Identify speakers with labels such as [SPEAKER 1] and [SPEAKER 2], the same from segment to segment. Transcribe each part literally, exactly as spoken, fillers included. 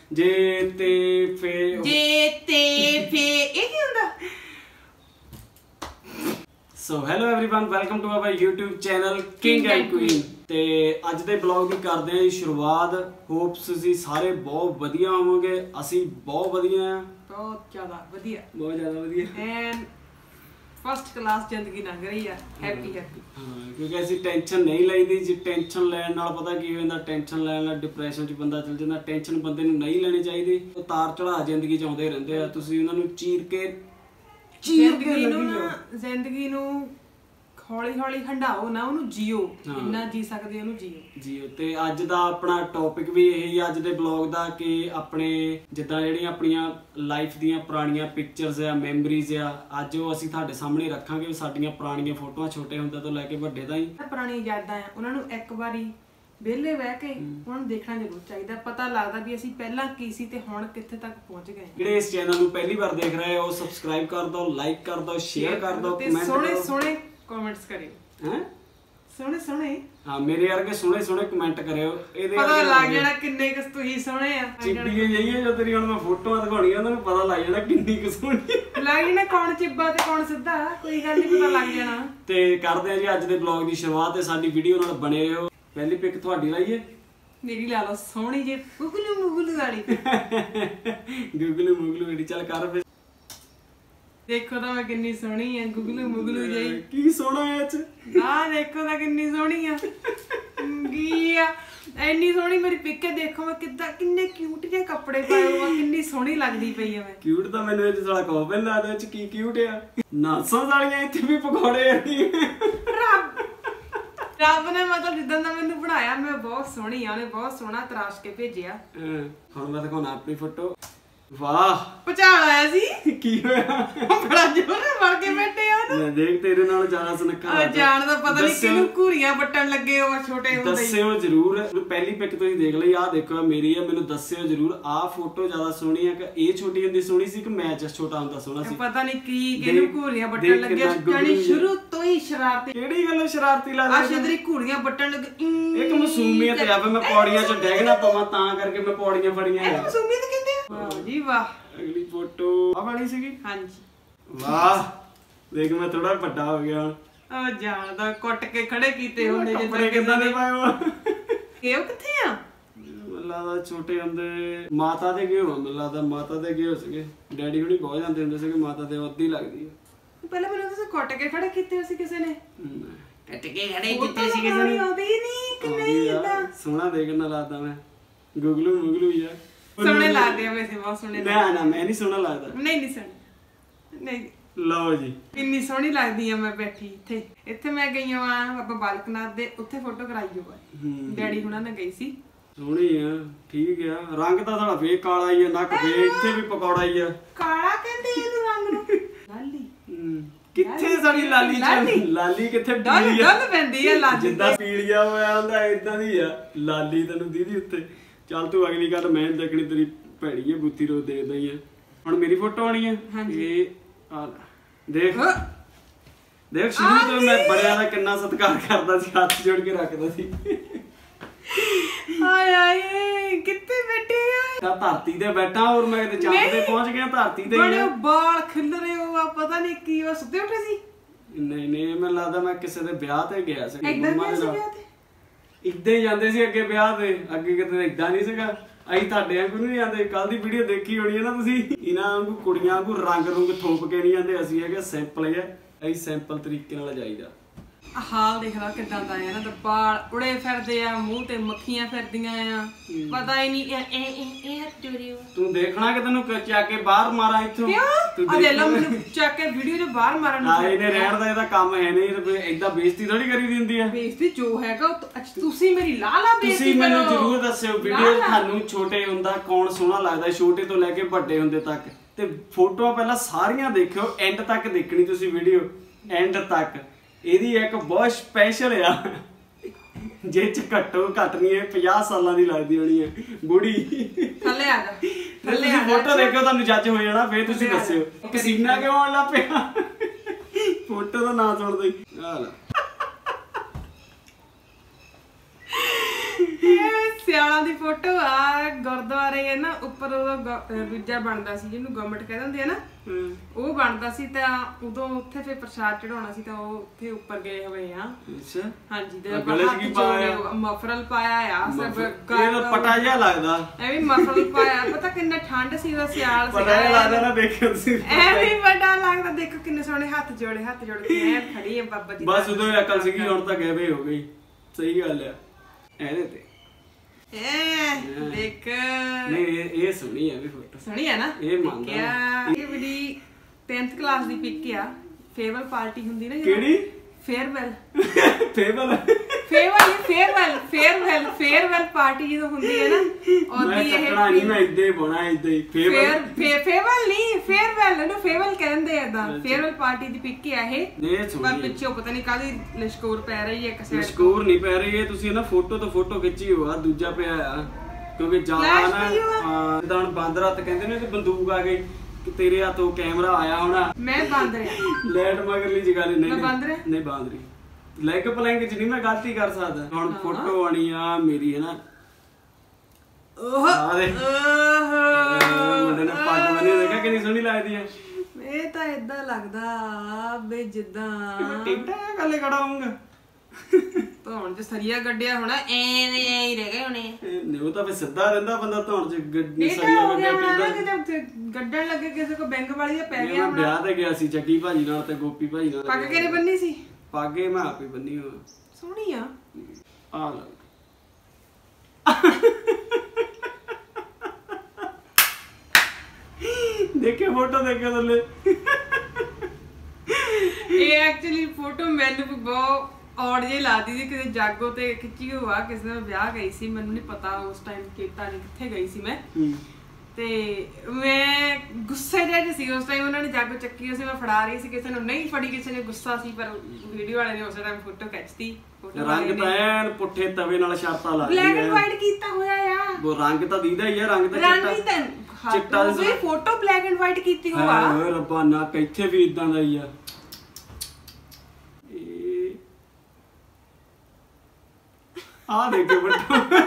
[SPEAKER 1] जे ते फे
[SPEAKER 2] जे ते फे ਇਹ ਕੀ ਹੁੰਦਾ?
[SPEAKER 1] So hello everyone, welcome to our YouTube channel king and queen. ते अज दे ब्लॉग की करते हैं शुरुआत। होप्स तुसीं सारे बहुत वधिया होवोगे, असीं बहुत वधिया हैं,
[SPEAKER 2] बहुत ज़्यादा वधिया,
[SPEAKER 1] बहुत ज़्यादा वधिया
[SPEAKER 2] एंड फर्स्ट क्लास जिंदगी लंघ रही है। हैप्पी हैप्पी
[SPEAKER 1] हाँ, क्योंकि असीं टेंशन नहीं लईदी जी। टेंशन लैण नाल पता की हो जांदा, टेंशन लैण नाल डिप्रैशन च बंदा चल जांदा। टेंशन बंदे नूं नहीं लेनी चाहिदी, उतार चढ़ा जिंदगी च आउंदे रहिंदे आ। तुसीं उन्हां नूं चीर के
[SPEAKER 2] जिंदगी नूं जिंदगी नूं हौली हौली हंडाओ ना, ਉਹਨੂੰ जियो जिन्ना जी सकदे ਉਹਨੂੰ जियो
[SPEAKER 1] जियो। ਤੇ ਅੱਜ ਦਾ ਆਪਣਾ ਟੌਪਿਕ ਵੀ ਇਹੀ ਅੱਜ ਦੇ ਬਲੌਗ ਦਾ ਕਿ ਆਪਣੇ ਜਿੱਦਾਂ ਜਿਹੜੀਆਂ ਆਪਣੀਆਂ ਲਾਈਫ ਦੀਆਂ ਪੁਰਾਣੀਆਂ ਪਿਕਚਰਸ ਆ, ਮੈਮਰੀਜ਼ ਆ, ਅੱਜ ਉਹ ਅਸੀਂ ਤੁਹਾਡੇ ਸਾਹਮਣੇ ਰੱਖਾਂਗੇ। ਸਾਡੀਆਂ ਪੁਰਾਣੀਆਂ ਫੋਟੋਆਂ ਛੋਟੇ ਹੁੰਦੇ ਤੋਂ ਲੈ ਕੇ ਵੱਡੇ ਤਾਈਂ
[SPEAKER 2] ਪੁਰਾਣੀਆਂ ਯਾਦਾਂ ਆ, ਉਹਨਾਂ ਨੂੰ ਇੱਕ ਵਾਰੀ ਵਿਹਲੇ ਬਹਿ ਕੇ ਉਹਨਾਂ ਨੂੰ ਦੇਖਣਾ ਜ਼ਰੂਰ ਚਾਹੀਦਾ। ਪਤਾ ਲੱਗਦਾ ਵੀ ਅਸੀਂ ਪਹਿਲਾਂ ਕੀ ਸੀ ਤੇ ਹੁਣ ਕਿੱਥੇ ਤੱਕ ਪਹੁੰਚ ਗਏ।
[SPEAKER 1] ਜਿਹੜੇ ਇਸ ਚੈਨਲ ਨੂੰ ਪਹਿਲੀ ਵਾਰ ਦੇਖ ਰਹੇ ਹੋ, ਸਬਸਕ੍ਰਾਈਬ ਕਰ ਦਿਓ, ਲਾਈਕ ਕਰ ਦਿਓ, ਸ਼ੇਅਰ ਕਰ ਦਿਓ, ਕਮੈਂਟ ਕਰੋ,
[SPEAKER 2] ਸੋਹਣੇ ਸੋਹਣੇ ਕਮੈਂਟਸ ਕਰਿਓ।
[SPEAKER 1] ਹੈ
[SPEAKER 2] ਸੋਹਣੇ ਸੋਹਣੇ
[SPEAKER 1] ਹਾਂ, ਮੇਰੇ ਵਰਗੇ ਸੋਹਣੇ ਸੋਹਣੇ ਕਮੈਂਟ ਕਰਿਓ। ਇਹਦੇ
[SPEAKER 2] ਪਤਾ ਲੱਗ ਜਾਣਾ ਕਿੰਨੇ ਕੁ ਤੁਸੀਂ ਸੋਹਣੇ ਆ।
[SPEAKER 1] ਚਿੱਬੀਆਂ ਜਈਆਂ ਜੋ ਤੇਰੀ ਹੁਣ ਮੈਂ ਫੋਟੋਆਂ ਦਿਖਾਉਣੀਆਂ, ਉਹਨਾਂ ਨੂੰ ਪਤਾ ਲੱਗ ਜਾਣਾ ਕਿੰਨੀ ਕੁ ਸੋਹਣੀ
[SPEAKER 2] ਲੱਗ ਜਾਣਾ ਕੌਣ ਚਿੱਬਾ ਤੇ ਕੌਣ ਸਿੱਧਾ, ਕੋਈ ਗੱਲ ਨਹੀਂ, ਪਤਾ ਲੱਗ ਜਾਣਾ।
[SPEAKER 1] ਤੇ ਕਰਦੇ ਆ ਜੀ ਅੱਜ ਦੇ ਬਲੌਗ ਦੀ ਸ਼ੁਰੂਆਤ ਤੇ ਸਾਡੀ ਵੀਡੀਓ ਨਾਲ ਬਣੇ ਰਹੋ। ਪਹਿਲੀ ਪਿਕ ਤੁਹਾਡੀ ਲਾਈਏ,
[SPEAKER 2] ਮੇਰੀ ਲਾ ਲਓ ਸੋਹਣੀ ਜੇ ਗੁਗਲੂ ਮੁਗਲੂ ਵਾਲੀ
[SPEAKER 1] ਗੁਗਲੂ ਮੁਗਲੂ ਵਾਲੀ। ਚੱਲ ਕਰ ਫਿਰ।
[SPEAKER 2] ਦੇਖੋ ਤਾਂ ਮੈਂ ਕਿੰਨੀ ਸੋਹਣੀ ਆ, ਗੁਗਲੂ ਮੁਗਲੂ ਜਿਹੀ।
[SPEAKER 1] ਕੀ ਸੋਹਣਾ ਹੈ ਇਹ ਚ।
[SPEAKER 2] ਆਹ ਦੇਖੋ ਤਾਂ ਕਿੰਨੀ ਸੋਹਣੀ ਆ। ਕੀ ਆ ਇੰਨੀ ਸੋਹਣੀ ਮੇਰੀ ਪਿਕ ਹੈ। ਦੇਖੋ ਮੈਂ ਕਿੱਦਾਂ ਕਿੰਨੇ ਕਿਊਟ ਜਿਹੇ ਕੱਪੜੇ ਪਾਏ ਹੋਏ ਆ, ਕਿੰਨੀ ਸੋਹਣੀ ਲੱਗਦੀ ਪਈ ਆ ਮੈਂ।
[SPEAKER 1] ਕਿਊਟ ਤਾਂ ਮੈਨੂੰ ਇਹ ਸਾਲਾ ਕੋਪਨ ਲੱਗਦਾ, ਇਹ ਚ ਕੀ ਕਿਊਟ ਆ। ਨਾਸਾਂ ਵਾਲੀਆਂ ਇੱਥੇ ਵੀ ਪਕੌੜੇ ਆ।
[SPEAKER 2] ਰੱਬ ਰੱਬ ਨੇ ਮਤਲਬ ਜਿੱਦਾਂ ਦਾ ਮੈਨੂੰ ਬਣਾਇਆ, ਮੈਂ ਬਹੁਤ ਸੋਹਣੀ ਆ। ਉਹਨੇ ਬਹੁਤ ਸੋਹਣਾ ਤਰਾਸ਼ ਕੇ ਭੇਜਿਆ।
[SPEAKER 1] ਹੁਣ ਮੈਂ ਦਿਖਾਉਣਾ ਆਪਣੀ ਫੋਟੋ। ਵਾਹ,
[SPEAKER 2] ਭੁਚਾਲ ਆਇਆ ਸੀ।
[SPEAKER 1] ਕੀ ਹੋਇਆ?
[SPEAKER 2] ਬੜਾ ਜ਼ੋਰ ਨਾਲ ਵੜ ਕੇ ਬੈਠੇ ਆ ਉਹਨੂੰ।
[SPEAKER 1] ਮੈਂ ਦੇਖ ਤੇਰੇ ਨਾਲ ਜ਼ਿਆਦਾ ਸੁਨੱਖਾ
[SPEAKER 2] ਆ ਜਾਣ ਦਾ ਪਤਾ ਨਹੀਂ ਕਿਹਨੂੰ ਘੂਰੀਆਂ ਵੱਟਣ ਲੱਗੇ ਹੋ ਛੋਟੇ ਹੁੰਦੇ।
[SPEAKER 1] ਦੱਸਿਓ ਜਰੂਰ। ਪਹਿਲੀ ਪਿਕ ਤੁਸੀਂ ਦੇਖ ਲਈ, ਆਹ ਦੇਖੋ ਮੇਰੀ ਆ। ਮੈਨੂੰ ਦੱਸਿਓ ਜਰੂਰ ਆਹ ਫੋਟੋ ਜ਼ਿਆਦਾ ਸੋਹਣੀ ਆ ਕਿ ਇਹ ਛੋਟੀ ਹੁੰਦੀ ਸੋਹਣੀ ਸੀ ਕਿ ਮੈਂ ਜਸ ਛੋਟਾ ਹੁੰਦਾ ਸੋਹਣਾ ਸੀ।
[SPEAKER 2] ਪਤਾ ਨਹੀਂ ਕੀ ਕਿਹਨੂੰ ਘੂਰੀਆਂ ਵੱਟਣ ਲੱਗੇ। ਜਾਨੀ ਸ਼ੁਰੂ ਤੋਂ ਹੀ ਸ਼ਰਾਰਤੀ।
[SPEAKER 1] ਕਿਹੜੀ ਗੱਲੋਂ ਸ਼ਰਾਰਤੀ ਲੱਗਦਾ?
[SPEAKER 2] ਆ ਸ਼ਦਰੀ ਘੂਰੀਆਂ ਵੱਟਣ ਲੱਗੇ।
[SPEAKER 1] ਇੱਕ ਮਾਸੂਮੀਅਤ ਆ। ਮੈਂ ਪੌੜੀਆਂ ਚ ਡੈਗ ਨਾ ਪਵਾਂ ਤਾਂ ਕਰਕੇ ਮੈਂ ਪੌੜੀਆਂ ਫੜੀਆਂ।
[SPEAKER 2] ਇਹ ਮਾਸੂਮੀਅਤ ਕਹਿੰਦੇ ਆ। ਵਾਹ ਜੀ ਵਾਹ।
[SPEAKER 1] ਅਗਲੀ ਫੋਟੋ ਆ ਵਾਲੀ ਸੀਗੀ।
[SPEAKER 2] ਹਾਂਜੀ
[SPEAKER 1] ਵਾਹ, ਦੇਖ ਮੈਂ ਥੋੜਾ ਵੱਡਾ ਹੋ ਗਿਆ ਹੁਣ।
[SPEAKER 2] ਆ ਜਾਣਦਾ ਕੁੱਟ ਕੇ ਖੜੇ ਕੀਤੇ ਹੁੰਦੇ ਜਿੱਦਾਂ
[SPEAKER 1] ਕੱਪੜੇ ਕਿੱਦਾਂ ਦੇ ਪਾਏ ਹੋ।
[SPEAKER 2] ਇਹ ਕਿੱਥੇ ਆ?
[SPEAKER 1] ਮੈਨੂੰ ਲੱਗਦਾ ਛੋਟੇ ਹੁੰਦੇ ਮਾਤਾ ਦੇ ਗਏ ਹੋ। ਮੈਨੂੰ ਲੱਗਦਾ ਮਾਤਾ ਦੇ ਗਏ ਹੋ ਸੀਗੇ। ਡੈਡੀ ਹੁਣੀ ਬਹੁਤ ਜਾਂਦੇ ਹੁੰਦੇ ਸੀਗੇ ਮਾਤਾ ਦੇ। ਅੱਧੀ ਲੱਗਦੀ ਆ।
[SPEAKER 2] ਪਹਿਲਾਂ ਮੈਨੂੰ ਤੁਸੀਂ ਕੁੱਟ ਕੇ ਖੜੇ ਕੀਤੇ ਸੀ ਕਿਸੇ ਨੇ।
[SPEAKER 1] ਕੱਟ ਕੇ ਖੜੇ ਕੀਤੇ ਸੀ ਕਿਸੇ ਨੇ।
[SPEAKER 2] ਆਉਂਦੀ ਨਹੀਂ ਕਿ ਨਹੀਂ ਇਦਾਂ
[SPEAKER 1] ਸੋਹਣਾ ਦੇਖਣ ਨਾਲ ਲੱਗਦਾ ਮੈਂ। ਗੁਗਲੂ ਮੁਗਲੂ ਹੀ ਆ।
[SPEAKER 2] ਸੋਹਣੇ ਲੱਗਦੇ ਆ ਵੈਸੇ, ਬਹੁਤ ਸੋਹਣੇ।
[SPEAKER 1] ਨਾ ਨਾ ਮੈਂ ਨਹੀਂ ਸੋਹਣਾ ਲੱਗਦਾ।
[SPEAKER 2] ਨਹੀਂ ਨਹੀਂ ਸੋਹਣੇ ਨਹੀਂ।
[SPEAKER 1] ਲਓ ਜੀ,
[SPEAKER 2] ਕਿੰਨੀ ਸੋਹਣੀ ਲੱਗਦੀ ਆ ਮੈਂ ਬੈਠੀ ਇੱਥੇ। ਇੱਥੇ ਮੈਂ ਗਈ ਆ ਬਾਬਾ ਬਾਲਕਨਾਥ ਦੇ, ਉੱਥੇ ਫੋਟੋ ਕਰਾਈ ਹੋਆ ਡੈਡੀ ਹੁਣਾਂ ਨਾਲ ਗਈ ਸੀ।
[SPEAKER 1] ਸੋਹਣੀ ਆ, ਠੀਕ ਆ। ਰੰਗ ਤਾਂ ਸਾਡਾ ਫੇਰ ਕਾਲਾ ਹੀ ਆ, ਨੱਕ ਫੇਰ ਇੱਥੇ ਵੀ ਪਕੌੜਾ ਹੀ ਆ।
[SPEAKER 2] ਕਾਲਾ ਕਹਿੰਦੇ ਇਹਨੂੰ ਰੰਗ ਨੂੰ। ਲਾਲੀ
[SPEAKER 1] ਕਿੱਥੇ ਸਾਡੀ ਲਾਲੀ ਚ? ਲਾਲੀ ਕਿੱਥੇ ਪੀਲੀ ਆ?
[SPEAKER 2] ਗੱਲ ਪੈਂਦੀ ਆ ਲਾਲੀ
[SPEAKER 1] ਜਿੱਦਾਂ ਪੀਲੀਆ ਹੋਇਆ ਹੁੰਦਾ ਇਦਾਂ ਦੀ ਆ ਲਾਲੀ। ਤੈਨੂੰ ਦੀਦੀ ਉੱਤੇ। ਚੱਲ ਤੂੰ ਅਗਲੀ ਗੱਲ ਮੈਂ ਦੇਖਣੀ, ਤੇਰੀ ਭੈੜੀ ਆ ਬੁੱਤੀ ਰੋ ਦੇਖਦਾ ਹੀ ਆ। ਹੁਣ ਮੇਰੀ ਫੋਟੋ ਆਣੀ ਆ। ਇਹ ਆ ਦੇਖ ਦੇਖ, ਸ਼ੁਰੂ ਤੋਂ ਮੈਂ ਬੜਿਆਂ ਦਾ ਕਿੰਨਾ ਸਤਿਕਾਰ ਕਰਦਾ ਸੀ, ਹੱਥ ਜੋੜ ਕੇ ਰੱਖਦਾ ਸੀ।
[SPEAKER 2] ਹਾਏ ਹਾਏ ਕਿੱਥੇ ਬੈਠੇ ਆ?
[SPEAKER 1] ਤਾਂ ਧਰਤੀ ਤੇ ਬੈਠਾ, ਔਰ ਮੈਂ ਕਿਤੇ ਚੰਦ ਤੇ ਪਹੁੰਚ ਗਿਆ। ਧਰਤੀ ਤੇ
[SPEAKER 2] ਬੜੇ ਬਾਲ ਖਿਲ ਰਹੇ ਹੋ ਆ, ਪਤਾ ਨਹੀਂ ਕੀ ਉਹ ਸੁੱਤੇ ਉੱਠੇ ਸੀ।
[SPEAKER 1] ਨਹੀਂ ਨਹੀਂ, ਮੈਨੂੰ ਲੱਗਦਾ ਮੈਂ ਕਿਸੇ ਦੇ ਵਿਆਹ ਤੇ ਗਿਆ ਸੀ ਮੰਮਾ ਦੇ ਨਾਲ।
[SPEAKER 2] ਤੇ
[SPEAKER 1] ਇਦਾਂ ਹੀ ਜਾਂਦੇ ਸੀ ਅੱਗੇ ਵਿਆਹ ਤੇ। ਅੱਗੇ ਕਿਤੇ ਇਦਾਂ ਨਹੀਂ ਸੀਗਾ। ਅਸੀਂ ਤੁਹਾਡੇ ਵਾਂਗੂ ਨਹੀਂ ਜਾਂਦੇ। ਕੱਲ ਦੀ ਵੀਡੀਓ ਦੇਖੀ ਹੋਣੀ ਹੈ ਨਾ ਤੁਸੀਂ। ਇਹਨਾਂ ਵਾਂਗੂ ਕੁੜੀਆਂ ਵਾਂਗੂ ਰੰਗ ਰੁੰਗ ਥੋਪ ਕੇ ਨਹੀਂ ਜਾਂਦੇ। ਅਸੀਂ ਹੈਗੇ ਸਿੰਪਲ ਹੀ ਆ। ਅਸੀਂ ਸਿੰਪਲ ਤਰੀਕੇ ਨਾਲ ਜਾਈਦਾ।
[SPEAKER 2] ਹਾਲ ਦੇਖ ਲਾ ਕਿਦਾਂ ਦਾ ਆ ਨਾ, ਤਾਂ ਬਾਲ ਉੜੇ ਫਿਰਦੇ ਆ, ਮੂੰਹ ਤੇ ਮੱਖੀਆਂ ਫਿਰਦੀਆਂ ਆ, ਪਤਾ ਹੀ ਨਹੀਂ ਇਹ ਇਹ ਇਹ ਚੋਰੀ।
[SPEAKER 1] ਤੂੰ ਦੇਖਣਾ ਕਿ ਤੈਨੂੰ ਚੱਕ ਕੇ ਬਾਹਰ ਮਾਰਾਂ ਇੱਥੋਂ।
[SPEAKER 2] ਤੂੰ ਆ ਲੈ ਲਾ ਮੈਨੂੰ ਚੱਕ ਕੇ ਵੀਡੀਓ ਦੇ ਬਾਹਰ ਮਾਰਨ ਨੂੰ।
[SPEAKER 1] ਆ ਇਹਨੇ ਰਹਿਣ ਦਾ ਇਹਦਾ ਕੰਮ ਹੈ ਨਹੀਂ। ਏਦਾਂ ਬੇਇੱਜ਼ਤੀ ਥੋੜੀ ਕਰੀ ਦੀ ਹੁੰਦੀ ਆ।
[SPEAKER 2] ਬੇਇੱਜ਼ਤੀ ਜੋ ਹੈਗਾ ਤੁਸੀਂ ਮੇਰੀ ਲਾ ਲਾ ਬੇਇੱਜ਼ਤੀ
[SPEAKER 1] ਕਰੋ। ਤੁਸੀਂ ਮੈਨੂੰ ਜ਼ਰੂਰ ਦੱਸਿਓ ਵੀਡੀਓ ਤੁਹਾਨੂੰ ਛੋਟੇ ਹੁੰਦਾ ਕੌਣ ਸੋਹਣਾ ਲੱਗਦਾ, ਛੋਟੇ ਤੋਂ ਲੈ ਕੇ ਵੱਡੇ ਹੁੰਦੇ ਤੱਕ। ਤੇ ਫੋਟੋਆਂ ਪਹਿਲਾਂ ਸਾਰੀਆਂ ਦੇਖਿਓ, ਐਂਡ ਤੱਕ ਦੇਖਣੀ ਤੁਸੀਂ ਵੀਡੀਓ, ਐਂਡ ਤੱਕ। ਇਹਦੀ ਇੱਕ ਬਹੁਤ ਸਪੈਸ਼ਲ ਆ, ਜੇ ਚ ਘੱਟੋ ਘੱਟ ਨਹੀਂ ਇਹ ਪੰਜਾਹ ਸਾਲਾਂ ਦੀ ਲੱਗਦੀ ਹੋਣੀ ਹੈ ਬੁੜੀ।
[SPEAKER 2] ਥੱਲੇ ਆ ਜਾ,
[SPEAKER 1] ਥੱਲੇ ਆ। ਫੋਟੋ ਦੇਖਿਓ ਤੁਹਾਨੂੰ ਜੱਜ ਹੋ ਜਾਣਾ, ਫੇਰ ਤੁਸੀਂ ਦੱਸਿਓ ਪਸੀਨਾ ਕਿਉਂ ਆਉਣ ਲੱਗ ਪਿਆ। ਫੋਟੋ ਦਾ ਨਾਂ ਸੁਣਦੇ ਹੀ ਆ ਲੈ।
[SPEAKER 2] ਸਿਆਲਾਂ ਦੀ ਫੋਟੋ ਆ ਗੁਰਦੁਆਰੇ ਹੈ ਨਾ ਉੱਪਰ ਉਹ ਦੂਜਾ ਬਣਦਾ ਸੀ ਜਿਹਨੂੰ ਗਵਰਨਮੈਂਟ ਕਹਿੰਦੇ ਹੁੰਦੇ ਆ ਨਾ ਉਹ ਬਣਦਾ ਸੀ ਤਾਂ ਉਦੋਂ ਉੱਥੇ ਫੇਰ ਪ੍ਰਸ਼ਾਦ ਚੜਾਉਣਾ ਸੀ ਤਾਂ ਉਹ ਉੱਥੇ ਉੱਪਰ ਗਏ ਹੋਏ ਆ।
[SPEAKER 1] ਅੱਛਾ
[SPEAKER 2] ਹਾਂਜੀ ਤੇ ਕੀ ਪਾਇਆ ਮਫਰਲ ਪਾਇਆ ਆ ਸਭ
[SPEAKER 1] ਇਹ ਪਟਾ ਜਿਹਾ ਲੱਗਦਾ
[SPEAKER 2] ਐਵੇਂ ਮਫਰਲ ਪਾਇਆ ਪਤਾ ਕਿੰਨਾ ਠੰਡ ਸੀ ਉਹ ਸਿਆਲ ਸੀ
[SPEAKER 1] ਪਤਾ ਲੱਗਦਾ ਨਾ ਦੇਖਿਓ ਤੁਸੀਂ
[SPEAKER 2] ਐਵੇਂ ਵੱਡਾ ਲੱਗਦਾ ਦੇਖੋ ਕਿੰਨੇ ਸੋਹਣੇ ਹੱਥ ਜੋੜੇ ਹੱਥ ਜੋੜ ਕੇ ਐ ਖੜੀ ਹੈ ਬਾਬਾ ਜੀ
[SPEAKER 1] ਬਸ ਉਦੋਂ ਹੀ ਅਕਲ ਸੀਗੀ ਹੁਣ ਤਾਂ ਗਏ ਹੋ ਗਈ। ਸਹੀ ਗੱਲ ਆ ਇਹਦੇ ਤੇ
[SPEAKER 2] ਐ ਦੇਖ
[SPEAKER 1] ਨਹੀਂ ਇਹ ਸੋਹਣੀ ਹੈ ਵੀ ਫੋਟੋ
[SPEAKER 2] ਸੋਹਣੀ ਹੈ ਨਾ
[SPEAKER 1] ਇਹ ਮੰਨਦਾ
[SPEAKER 2] ਇਹ ਮੇਰੀ tenth ਕਲਾਸ ਦੀ ਪਿਕ ਆ ਫੇਅਰਵੈਲ ਪਾਰਟੀ ਹੁੰਦੀ ਨਾ
[SPEAKER 1] ਕਿਹੜੀ
[SPEAKER 2] farewell
[SPEAKER 1] farewell
[SPEAKER 2] farewell farewell farewell farewell party ਜਦੋਂ ਹੁੰਦੀ ਹੈ ਨਾ ਉਹਦੀ ਇਹ
[SPEAKER 1] ਨਹੀਂ ਮੈਂ ਇੱਦੇ ਬਣਾ ਇੱਦੇ ਹੀ
[SPEAKER 2] ਫੇਅਰ ਫੇਅਰਵੈਲ ਨਹੀਂ ਫੇਅਰਵੈਲ ਨੂੰ ਫੇਅਰਵੈਲ ਕਹਿੰਦੇ ਆ ਤਾਂ ਫੇਅਰਵੈਲ ਪਾਰਟੀ ਦੀ ਪਿਕ ਆ ਇਹ ਪਰ ਪਿੱਛੇ ਪਤਾ ਨਹੀਂ ਕਾਹਦੀ ਲਸ਼ਕੋਰ ਪੈ ਰਹੀ ਹੈ ਕਿਸੇ
[SPEAKER 1] ਲਸ਼ਕੋਰ ਨਹੀਂ ਪੈ ਰਹੀ ਹੈ ਤੁਸੀਂ ਨਾ ਫੋਟੋ ਤੋਂ ਫੋਟੋ ਖਿੱਚੀ ਹੋਆ ਦੂਜਾ ਪਿਆ ਆ ਕਿਉਂਕਿ ਜ਼ਿਆਦਾ ਨਾ ਹਾਂ ਜਿੱਦਾਂ ਹੁਣ ਬਾਂਦਰ ਹੱਥ ਕਹਿੰਦੇ ਨੇ ਤੇ ਬੰਦੂਕ ਆ ਗਈ ਤੇਰੇ ਹੱਥੋਂ ਕੈਮਰਾ ਆਇਆ ਹੋਣਾ
[SPEAKER 2] ਮੈਂ ਬੰਦ ਰਿਹਾ
[SPEAKER 1] ਲੈਟ ਮਗਰਲੀ ਜਗ੍ਹਾ ਨਹੀਂ
[SPEAKER 2] ਮੈਂ ਬੰਦ ਰਿਹਾ
[SPEAKER 1] ਨਹੀਂ ਬੰਦ ਰਹੀ ਲੈਗ ਪਲੈਂਕ ਚ ਨਹੀਂ ਮੈਂ ਗਲਤੀ ਕਰ ਸਕਦਾ ਹੁਣ ਫੋਟੋ ਆਣੀ ਆ ਮੇਰੀ ਹੈ ਨਾ
[SPEAKER 2] ਓਹ
[SPEAKER 1] ਆ ਦੇ ਮੁੰਡੇ ਨੇ ਪੱਗ ਬੰਨੀ ਦੇਖਿਆ ਕਿੰਨੀ ਸੋਹਣੀ ਲੱਗਦੀ ਹੈ
[SPEAKER 2] ਇਹ ਤਾਂ ਇਦਾਂ ਲੱਗਦਾ ਬੇ ਜਿੱਦਾਂ
[SPEAKER 1] ਮੈਂ ਟਿਕਟਾ ਗੱਲੇ ਖੜਾ ਹੋਊਂਗਾ
[SPEAKER 2] ਧੌਣ ਚ ਸਰੀਆ ਗੱਡਿਆ ਹੋਣਾ ਐਵੇਂ ਐ ਹੀ ਰਹਿ ਗਏ ਹੋਣੇ
[SPEAKER 1] ਉਹ ਤਾਂ ਫੇ ਸਿੱਧਾ ਰਹਿੰਦਾ ਬੰਦਾ ਧੌਣ ਚ ਗੱਡੀ
[SPEAKER 2] ਸਰੀਆ ਗੱਡਿਆ ਕਿਤੇ ਗੱਡਣ ਲੱਗੇ ਕਿਸੇ ਕੋ ਬੈਂਕ ਵਾਲੀ ਦਾ ਪੈ ਗਿਆ
[SPEAKER 1] ਮੈਂ ਵਿਆਹ ਤੇ ਗਿਆ ਸੀ ਚੱਕੀ ਭਾਜੀ ਨਾਲ ਤੇ ਗੋਪੀ ਭਾਜੀ ਨਾਲ
[SPEAKER 2] ਪੱਗ ਕਿਹਨੇ ਬੰਨੀ ਸੀ
[SPEAKER 1] ਪੱਗੇ ਮੈਂ ਆਪੇ ਬੰਨੀ ਹੋ
[SPEAKER 2] ਸੋਹਣੀ ਆ
[SPEAKER 1] ਆ ਲੈ ਦੇਖੇ ਫੋਟੋ ਦੇਖੇ ਥੱਲੇ
[SPEAKER 2] ਇਹ ਐਕਚੁਅਲੀ ਫੋਟੋ ਮੈਨੂੰ ਵੀ ਬਹੁਤ ਔੜ ਜਿਹੀ ਲੱਗਦੀ ਸੀ ਕਿਤੇ ਜਾਗੋ ਤੇ ਖਿੱਚੀ ਹੋਆ ਕਿਸੇ ਨਾਲ ਵਿਆਹ ਗਈ ਸੀ ਮੈਨੂੰ ਨਹੀਂ ਪਤਾ ਉਸ ਟਾਈਮ ਕੀਤਾ ਨਹੀਂ ਕਿੱਥੇ ਗਈ ਸੀ ਮੈਂ ਤੇ ਮੈਂ ਗੁੱਸੇ ਜਿਹੇ ਸੀ ਉਸ ਟਾਈਮ ਉਹਨਾਂ ਨੇ ਜਾਗੋ ਚੱਕੀ ਸੀ ਮੈਂ ਫੜਾ ਰਹੀ ਸੀ ਕਿਸੇ ਨੂੰ ਨਹੀਂ ਫੜੀ ਕਿਸੇ ਨੇ ਗੁੱਸਾ ਸੀ ਪਰ ਵੀਡੀਓ ਵਾਲੇ ਨੇ ਉਸ ਟਾਈਮ ਫੋਟੋ ਖਿੱਚਤੀ
[SPEAKER 1] ਰੰਗ ਤਾਂ ਐਨ ਪੁੱਠੇ ਤਵੇ ਨਾਲ ਸ਼ਰਤਾਂ ਲਾ
[SPEAKER 2] ਬਲੈਕ ਐਂਡ ਵਾਈਟ ਕੀਤਾ ਹੋਇਆ ਆ
[SPEAKER 1] ਉਹ ਰੰਗ ਤਾਂ ਦੀਦਾ ਹੀ ਆ ਰੰਗ ਤਾਂ
[SPEAKER 2] ਰੰਗ ਹੀ ਤਾਂ ਚਿੱਟਾ ਉਹ ਫੋਟੋ ਬਲੈਕ ਐਂਡ ਵਾਈਟ ਕੀਤੀ ਹੋਆ
[SPEAKER 1] ਓਏ ਰੱਬਾ ਨਾ ਕਿੱਥੇ ਵੀ ਇਦਾਂ ਦਾ ਹੀ ਆ ਆ ਦੇਖੋ ਫੋਟੋ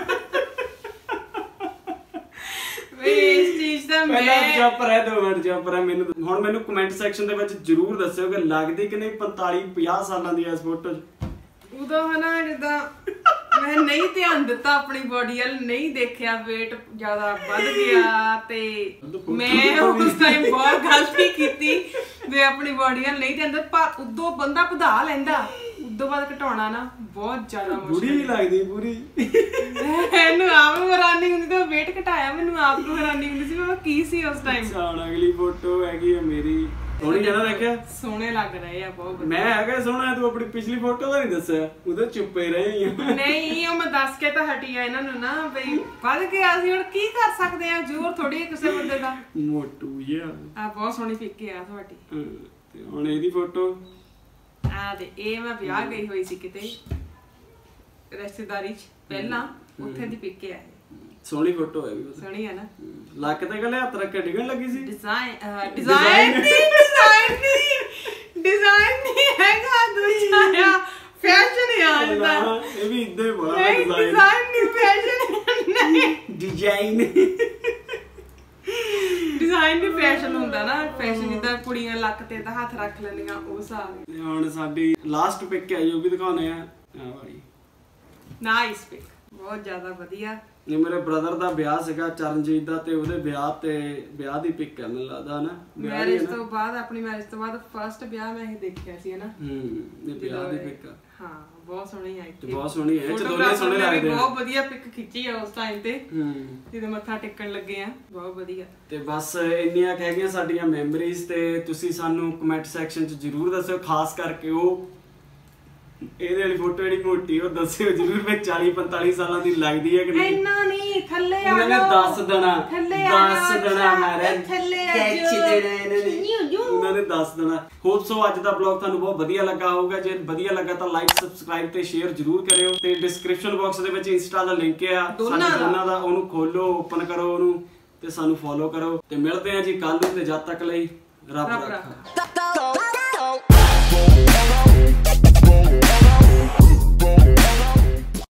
[SPEAKER 2] ਇਸ ਚੀਜ਼ ਦਾ ਮੈਂ
[SPEAKER 1] ਚੁੱਪ ਰਹਿ ਦੋ ਮਿੰਟ ਚੁੱਪ ਰਹਿ ਮੈਨੂੰ ਹੁਣ ਮੈਨੂੰ ਕਮੈਂਟ ਸੈਕਸ਼ਨ ਦੇ ਵਿੱਚ ਜਰੂਰ ਦੱਸਿਓ ਕਿ ਲੱਗਦੀ ਕਿ ਨਹੀਂ ਪੰਤਾਲੀ ਪੰਜਾਹ ਸਾਲਾਂ ਦੀ ਇਸ ਫੋਟੋ 'ਚ
[SPEAKER 2] ਉਦੋਂ ਹਨਾ ਜਿੱਦਾਂ ਮੈਂ ਨਹੀਂ ਧਿਆਨ ਦਿੱਤਾ ਆਪਣੀ ਬੋਡੀ ਵੱਲ ਨਹੀਂ ਦੇਖਿਆ weight ਜ਼ਿਆਦਾ ਵੱਧ ਗਿਆ ਤੇ ਮੈਂ ਉਸ ਟਾਈਮ ਬਹੁਤ ਗਲਤੀ ਕੀਤੀ ਮੈਂ ਆਪਣੀ ਬੋਡੀ ਵੱਲ ਨਹੀਂ ਧਿਆਨ ਦਿੱਤਾ ਪਰ ਉਦੋਂ ਬੰਦਾ ਵਧਾ ਲੈਂਦਾ ਉਦੋਂ ਬਾਅਦ ਘਟਾਉਣਾ ਨਾ ਬਹੁਤ ਜ਼ਿਆਦਾ ਮੁਸ਼ਕਿਲ
[SPEAKER 1] ਬੁਰੀ ਲੱਗਦੀ ਪੂਰੀ
[SPEAKER 2] ਮੈਨੂੰ ਆਪ ਨੂੰ ਹੈਰਾਨੀ ਹੁੰਦੀ ਤੇ weight ਘਟਾਇਆ ਮੈਨੂੰ ਆਪ ਨੂੰ ਹੈਰਾਨੀ ਹੁੰਦੀ ਸੀ ਮੈਂ ਕੀ ਸੀ ਉਸ ਟਾਈਮ
[SPEAKER 1] ਹੁਣ ਅਗਲੀ ਫੋਟੋ ਹੈਗੀ ਹੈ ਮੇਰੀ ਸੋਹਣੀ ਜਣਾ ਦੇਖਿਆ
[SPEAKER 2] ਸੋਹਣੇ ਲੱਗ ਰਹੇ ਆ ਬਹੁਤ
[SPEAKER 1] ਮੈਂ ਹੈਗਾ ਸੋਹਣਾ ਤੂੰ ਆਪਣੀ ਪਿਛਲੀ ਫੋਟੋ ਦਾ ਨਹੀਂ ਦੱਸਿਆ ਉਹਦੇ ਚੁੱਪੇ ਰਹੇ ਆ
[SPEAKER 2] ਨਹੀਂ ਉਹ ਮੈਂ ਦੱਸ ਕੇ ਤਾਂ ਹਟੀ ਆ ਇਹਨਾਂ ਨੂੰ ਨਾ ਬਈ ਵੱਧ ਗਿਆ ਅਸੀਂ ਹੁਣ ਕੀ ਕਰ ਸਕਦੇ ਆ ਜ਼ੋਰ ਥੋੜੀ ਕਿਸੇ ਬੰਦੇ ਦਾ
[SPEAKER 1] ਮੋਟੂ ਯਾ
[SPEAKER 2] ਆ ਬਹੁਤ ਸੋਹਣੀ ਪਿਕ ਆ ਤੁਹਾਡੀ
[SPEAKER 1] ਤੇ ਹੁਣ ਇਹਦੀ ਫੋਟੋ
[SPEAKER 2] ਆ ਦੇ ਇਹ ਮੈਂ ਵਿਆਹ ਗਈ ਹੋਈ ਸੀ ਕਿਤੇ ਰਿਸ਼ਤੇਦਾਰੀ ਚ ਪਹਿਲਾਂ ਉੱਥੇ ਦੀ ਪਿਕ ਆ
[SPEAKER 1] ਸੋਹਣੀ ਫੋਟੋ ਹੈ ਵੀ
[SPEAKER 2] ਸੋਹਣੀ ਹੈ ਨਾ
[SPEAKER 1] ਲੱਕ ਤੇ ਗਲੇ ਹੱਥ ਰੱਖ ਕੇ ਡਿੱਗਣ ਲੱਗੀ ਸੀ
[SPEAKER 2] ਡਿਜ਼ਾਈਨ ਡਿਜ਼ਾਈਨ ਨਹੀਂ ਡਿਜ਼ਾਈਨ ਨਹੀਂ ਡਿਜ਼ਾਈਨ ਨਹੀਂ ਹੈਗਾ ਦੂਜਾ ਆ ਫੈਸ਼ਨ ਆ ਇਹਦਾ
[SPEAKER 1] ਇਹ ਵੀ ਇੱਦਾਂ ਹੀ ਬੜਾ
[SPEAKER 2] ਡਿਜ਼ਾਈਨ ਨਹੀਂ ਫੈਸ਼ਨ ਨਹੀਂ
[SPEAKER 1] ਡਿਜ਼ਾਈਨ
[SPEAKER 2] ਡਿਜ਼ਾਈਨ ਵੀ ਫੈਸ਼ਨ ਹੁੰਦਾ ਨਾ ਫੈਸ਼ਨ ਜਿੱਦਾਂ ਕੁੜੀਆਂ ਲੱਕ ਤੇ ਤਾਂ ਹੱਥ ਰੱਖ ਲੈਂਦੀਆਂ ਉਹ ਸਾਰ
[SPEAKER 1] ਹੁਣ ਸਾਡੀ ਲਾਸਟ ਪਿਕ ਹੈ ਜੋ ਵੀ ਦਿਖਾਉਣੇ ਆ ਆ ਵਾਲੀ
[SPEAKER 2] ਨਾਈਸ ਪਿਕ ਬਹੁਤ ਜ਼ਿਆਦਾ ਵਧੀਆ
[SPEAKER 1] ਇਹ ਮੇਰੇ ਬ੍ਰਦਰ ਦਾ ਵਿਆਹ ਸੀਗਾ ਚਰਨਜੀਤ ਦਾ ਤੇ ਉਹਦੇ ਵਿਆਹ ਤੇ ਵਿਆਹ ਦੀ ਪਿਕ ਹੈ ਮੈਨੂੰ ਲੱਗਦਾ ਨਾ
[SPEAKER 2] ਮੈਰਿਜ ਤੋਂ ਬਾਅਦ ਆਪਣੀ ਮੈਰਿਜ ਤੋਂ ਬਾਅਦ ਫਰਸਟ ਵਿਆਹ ਮੈਂ ਇਹ ਦੇਖਿਆ ਸੀ ਨਾ
[SPEAKER 1] ਹੂੰ ਇਹ ਵਿਆਹ ਦੀ ਪਿਕ ਆ
[SPEAKER 2] ਹਾਂ ਬਹੁਤ ਸੋਹਣੀ ਆਈ
[SPEAKER 1] ਤੇ ਬਹੁਤ ਸੋਹਣੀ ਹੈ ਚ ਦੋਨੇ ਸੋਹਣੇ ਲੱਗਦੇ ਆ
[SPEAKER 2] ਬਹੁਤ ਵਧੀਆ ਪਿਕ ਖਿੱਚੀ ਆ ਉਸ ਟਾਈਮ ਤੇ ਹੂੰ ਜਦੋਂ ਮੱਥਾ ਟੇਕਣ ਲੱਗੇ ਆ ਬਹੁਤ ਵਧੀਆ
[SPEAKER 1] ਤੇ ਬਸ ਇੰਨੀਆਂ ਕਹਿ ਗਈਆਂ ਸਾਡੀਆਂ ਮੈਮਰੀਜ਼ ਤੇ ਤੁਸੀਂ ਸਾਨੂੰ ਕਮੈਂਟ ਸੈਕਸ਼ਨ 'ਚ ਜਰੂਰ ਦੱਸਿਓ ਖਾਸ ਕਰਕੇ ਉਹ ਇਹਦੇ ਵਾਲੀ ਫੋਟੋ ਜਿਹੜੀ ਮੋਟੀ ਉਹ ਦੱਸਿਓ ਜਰੂਰ ਮੈਂ ਚਾਲੀ ਪੰਤਾਲੀ ਸਾਲਾਂ ਦੀ ਲੱਗਦੀ ਹੈ ਕਿ ਨਹੀਂ
[SPEAKER 2] ਇੰਨਾ ਨਹੀਂ ਥੱਲੇ ਆ
[SPEAKER 1] ਉਹਨਾਂ ਨੇ ਦੱਸ ਦੇਣਾ ਦੱਸ ਦੇਣਾ ਮਾਰੇ
[SPEAKER 2] ਥੱਲੇ ਆ
[SPEAKER 1] ਕੈਚ ਦੇਣਾ ਇਹਨਾਂ ਨੇ ਉਹਨਾਂ ਨੇ ਦੱਸ ਦੇਣਾ ਹੋਪ ਸੋ ਅੱਜ ਦਾ ਵਲੌਗ ਤੁਹਾਨੂੰ ਬਹੁਤ ਵਧੀਆ ਲੱਗਾ ਹੋਊਗਾ ਜੇ ਵਧੀਆ ਲੱਗਾ ਤਾਂ ਲਾਈਕ ਸਬਸਕ੍ਰਾਈਬ ਤੇ ਸ਼ੇਅਰ ਜਰੂਰ ਕਰਿਓ ਤੇ ਡਿਸਕ੍ਰਿਪਸ਼ਨ ਬਾਕਸ ਦੇ ਵਿੱਚ ਇੰਸਟਾ ਦਾ ਲਿੰਕ ਆ ਸਾਡੇ ਦੋਨਾਂ ਦਾ ਉਹਨੂੰ ਖੋਲੋ ਓਪਨ ਕਰੋ ਉਹਨੂੰ ਤੇ ਸਾਨੂੰ ਫੋਲੋ ਕਰੋ ਤੇ ਮਿਲਦੇ ਆ ਜੀ ਕੱਲ ਨੂੰ ਤੇ ਜਦ ਤੱਕ ਲਈ ਰੱਬ ਰੱਖਾ।